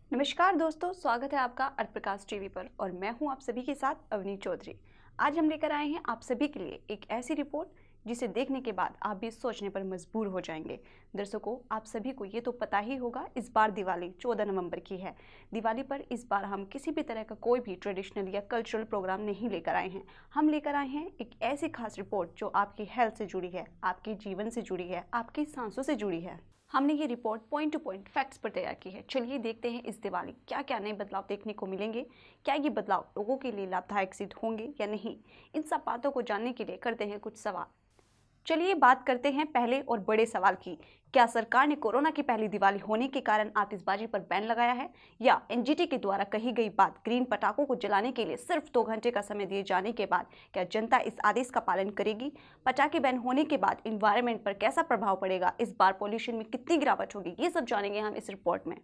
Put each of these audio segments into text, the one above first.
नमस्कार दोस्तों, स्वागत है आपका अर्थ प्रकाश टीवी पर और मैं हूं आप सभी के साथ अवनी चौधरी। आज हम लेकर आए हैं आप सभी के लिए एक ऐसी रिपोर्ट जिसे देखने के बाद आप भी सोचने पर मजबूर हो जाएंगे। दर्शकों, आप सभी को ये तो पता ही होगा, इस बार दिवाली 14 नवंबर की है। दिवाली पर इस बार हम किसी भी तरह का कोई भी ट्रेडिशनल या कल्चरल प्रोग्राम नहीं लेकर आए हैं। हम लेकर आए हैं एक ऐसी खास रिपोर्ट जो आपकी हेल्थ से जुड़ी है, आपके जीवन से जुड़ी है, आपकी सांसों से जुड़ी है। हमने ये report point to point facts पर तैयार की है। चलिए देखते हैं इस दिवाली क्या क्या नए बदलाव देखने को मिलेंगे, क्या ये बदलाव लोगों के लिए लाभदायक सिद्ध होंगे या नहीं। इन सब बातों को जानने के लिए करते हैं कुछ सवाल। चलिए बात करते हैं पहले और बड़े सवाल की। क्या सरकार ने कोरोना की पहली दिवाली होने के कारण आतिशबाजी पर बैन लगाया है, या एनजीटी के द्वारा कही गई बात ग्रीन पटाखों को जलाने के लिए सिर्फ 2 घंटे का समय दिए जाने के बाद क्या जनता इस आदेश का पालन करेगी? पटाखे बैन होने के बाद इन्वायरमेंट पर कैसा प्रभाव पड़ेगा? इस बार पॉल्यूशन में कितनी गिरावट होगी? ये सब जानेंगे हम इस रिपोर्ट में।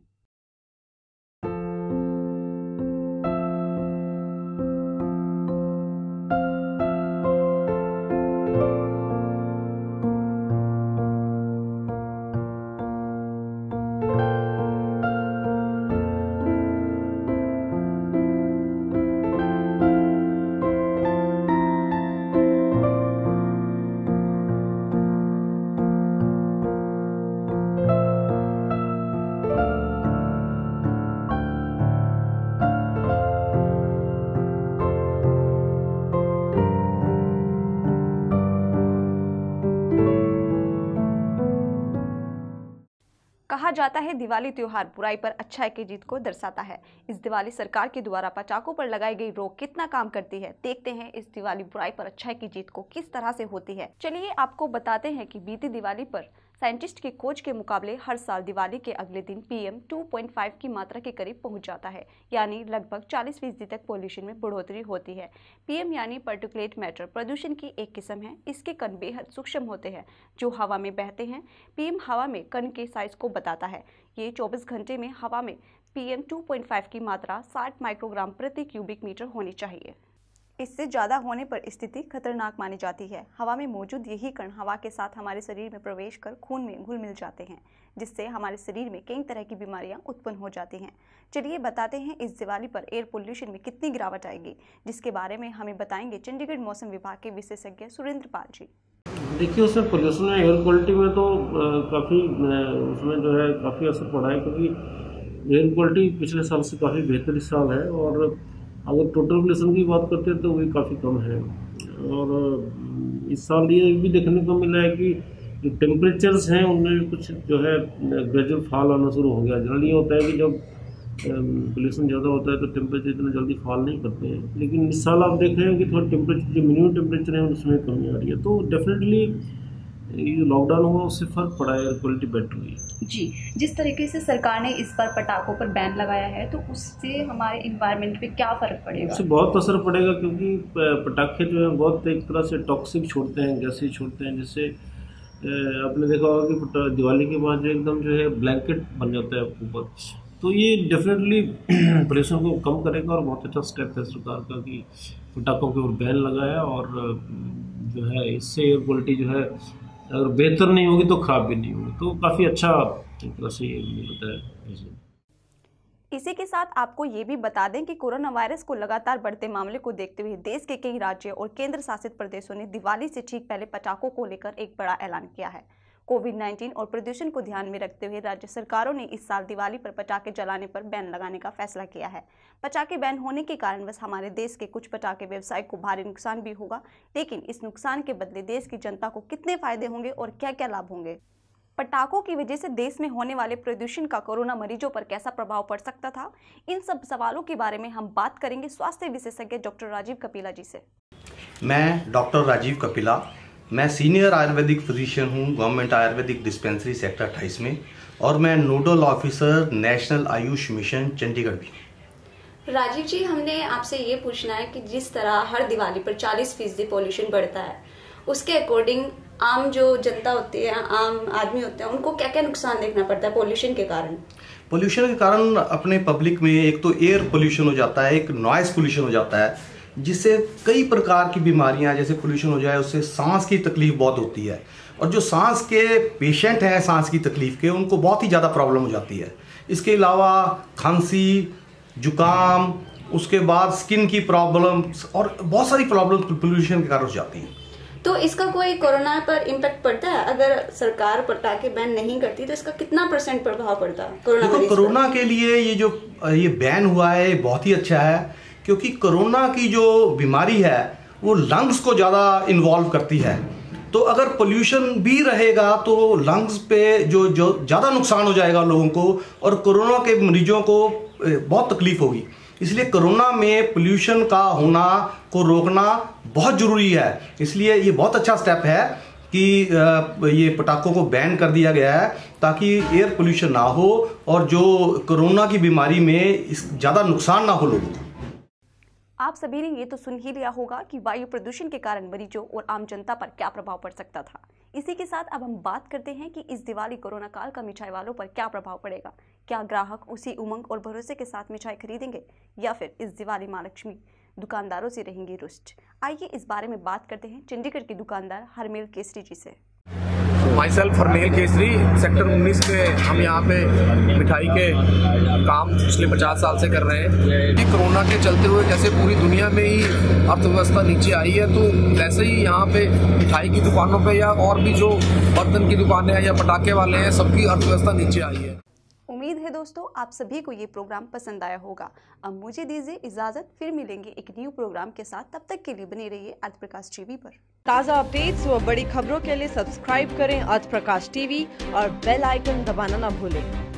कहा जाता है दिवाली त्योहार बुराई पर अच्छाई की जीत को दर्शाता है। इस दिवाली सरकार के द्वारा पटाखों पर लगाई गई रोक कितना काम करती है, देखते हैं इस दिवाली बुराई पर अच्छाई की जीत को किस तरह से होती है। चलिए आपको बताते हैं कि बीती दिवाली पर साइंटिस्ट की खोज के मुकाबले हर साल दिवाली के अगले दिन PM 2.5 की मात्रा के करीब पहुंच जाता है, यानी लगभग 40% तक पॉल्यूशन में बढ़ोतरी होती है। PM यानी पार्टिकुलेट मैटर प्रदूषण की एक किस्म है। इसके कण बेहद सूक्ष्म होते हैं जो हवा में बहते हैं। PM हवा में कण के साइज को बताता है। ये 24 घंटे में हवा में PM 2.5 की मात्रा 60 माइक्रोग्राम प्रति क्यूबिक मीटर होनी चाहिए। इससे ज़्यादा होने पर स्थिति खतरनाक मानी जाती है। हवा में मौजूद यही कण हवा के साथ हमारे शरीर में प्रवेश कर खून में घुल मिल जाते हैं, जिससे हमारे शरीर में कई तरह की बीमारियां उत्पन्न हो जाती हैं। चलिए बताते हैं इस दिवाली पर एयर पोल्यूशन में कितनी गिरावट आएगी, जिसके बारे में हमें बताएंगे चंडीगढ़ मौसम विभाग के विशेषज्ञ सुरेंद्र पाल जी। देखिए, उसमें पोल्यूशन में एयर क्वालिटी में तो काफ़ी उसमें जो है काफ़ी असर पड़ा है, क्योंकि एयर क्वालिटी पिछले साल से काफ़ी बेहतर इस साल है। और अगर टोटल पोल्यूशन की बात करते हैं तो वही काफ़ी कम है। और इस साल ये भी देखने को मिला है कि जो टेम्परेचर्स हैं उनमें भी कुछ जो है ग्रेजुअल फॉल आना शुरू हो गया। जनरली ये होता है कि जब पोल्यूशन ज़्यादा होता है तो टेम्परेचर इतना जल्दी फॉल नहीं करते हैं, लेकिन इस साल आप देख रहे हैं कि थोड़ा टेम्परेचर जो मिनिमम टेम्परेचर है उसमें कमी आ रही है। तो डेफिनेटली ये लॉकडाउन हुआ उससे फ़र्क पड़ा है, एयर क्वालिटी बेटर हुई जी। जिस तरीके से सरकार ने इस बार पटाखों पर बैन लगाया है तो उससे हमारे इन्वायरमेंट पे क्या फ़र्क पड़ेगा? उससे बहुत असर पड़ेगा, क्योंकि पटाखे जो है बहुत एक तरह से टॉक्सिक छोड़ते हैं, गैसें छोड़ते हैं, जिससे आपने देखा होगा कि दिवाली के बाद जो एकदम जो है ब्लैंकेट बन जाता है ऊपर। तो ये डेफिनेटली पोल्यूशन को कम करेगा और बहुत अच्छा स्टेप है सरकार का कि पटाखों के ऊपर बैन लगाया। और जो है इससे एयर क्वालिटी जो है अगर बेहतर नहीं होगी तो ख़राब भी नहीं होगी, तो काफ़ी अच्छा एक तरह से ये होता है। इसी के साथ आपको ये भी बता दें कि कोरोना वायरस को लगातार बढ़ते मामले को देखते हुए देश के कई राज्यों और केंद्र शासित प्रदेशों ने दिवाली से ठीक पहले पटाखों को लेकर एक बड़ा ऐलान किया है। कोविड-19 और प्रदूषण को ध्यान में रखते हुए राज्य सरकारों ने इस साल दिवाली पर पटाखे जलाने पर बैन लगाने का फैसला किया है। पटाखे बैन होने के कारण बस हमारे देश के कुछ पटाखे व्यवसाय को भारी नुकसान भी होगा, लेकिन इस नुकसान के बदले देश की जनता को कितने फायदे होंगे और क्या क्या लाभ होंगे? पटाखों की वजह से देश में होने वाले प्रदूषण का कोरोना मरीजों पर कैसा प्रभाव पड़ सकता था? इन सब सवालों के बारे में हम बात करेंगे स्वास्थ्य विशेषज्ञ डॉक्टर राजीव कपिला जी से। मैं डॉक्टर राजीव कपिला, मैं सीनियर आयुर्वेदिक फिजिशियन हूँ गवर्नमेंट आयुर्वेदिक डिस्पेंसरी सेक्टर 28 में, और मैं nodal officer national Ayush mission Chandigarh भी। राजीव जी, हमने आपसे ये पूछना है कि जिस तरह हर दिवाली पर 40% पॉल्यूशन बढ़ता है, उसके अकॉर्डिंग आम जो जनता होती है, आम आदमी होते हैं, उनको क्या क्या नुकसान देखना पड़ता है पॉल्यूशन के कारण? पोल्यूशन के कारण अपने पब्लिक में एक तो एयर पोल्यूशन हो जाता है, एक नॉइस पोल्यूशन हो जाता है, जिससे कई प्रकार की बीमारियां, जैसे पोल्यूशन हो जाए उससे सांस की तकलीफ बहुत होती है। और जो सांस के पेशेंट हैं सांस की तकलीफ के, उनको बहुत ही ज़्यादा प्रॉब्लम हो जाती है। इसके अलावा खांसी, जुकाम, उसके बाद स्किन की प्रॉब्लम्स और बहुत सारी प्रॉब्लम पोल्यूशन के कारण हो जाती हैं। तो इसका कोई कोरोना पर इम्पैक्ट पड़ता है? अगर सरकार पटाखे बैन नहीं करती तो इसका कितना % प्रभाव पड़ता है कोरोना के लिए? ये बैन हुआ है बहुत ही अच्छा है, क्योंकि कोरोना की जो बीमारी है वो लंग्स को ज़्यादा इन्वॉल्व करती है। तो अगर पोल्यूशन भी रहेगा तो लंग्स पे जो ज़्यादा नुकसान हो जाएगा लोगों को, और कोरोना के मरीजों को बहुत तकलीफ होगी। इसलिए कोरोना में पोल्यूशन का होना को रोकना बहुत ज़रूरी है। इसलिए ये बहुत अच्छा स्टेप है कि ये पटाखों को बैन कर दिया गया है, ताकि एयर पोल्यूशन ना हो और जो कोरोना की बीमारी में ज़्यादा नुकसान ना हो लोगों को। आप सभी ने ये तो सुन ही लिया होगा कि वायु प्रदूषण के कारण मरीजों और आम जनता पर क्या प्रभाव पड़ सकता था। इसी के साथ अब हम बात करते हैं कि इस दिवाली कोरोना काल का मिठाई वालों पर क्या प्रभाव पड़ेगा। क्या ग्राहक उसी उमंग और भरोसे के साथ मिठाई खरीदेंगे, या फिर इस दिवाली माँ लक्ष्मी दुकानदारों से रहेंगी रुष्ट? आइए इस बारे में बात करते हैं चंडीगढ़ के दुकानदार हरमेल केसरी जी से। Myself Harmel Kesari, sector 19 में हम यहाँ पे मिठाई के काम पिछले 50 साल से कर रहे हैं। ये कोरोना के चलते हुए जैसे पूरी दुनिया में ही अर्थव्यवस्था नीचे आई है, तो वैसे ही यहाँ पे मिठाई की दुकानों पे या और भी जो बर्तन की दुकानें हैं या पटाखे वाले हैं, सबकी अर्थव्यवस्था नीचे आई है। उम्मीद है दोस्तों आप सभी को ये प्रोग्राम पसंद आया होगा। अब मुझे दीजिए इजाजत, फिर मिलेंगे एक न्यू प्रोग्राम के साथ। तब तक के लिए बने रहिए अर्थ प्रकाश टीवी पर। ताज़ा अपडेट्स व बड़ी खबरों के लिए सब्सक्राइब करें अर्थ प्रकाश टीवी और बेल आइकन दबाना न भूलें।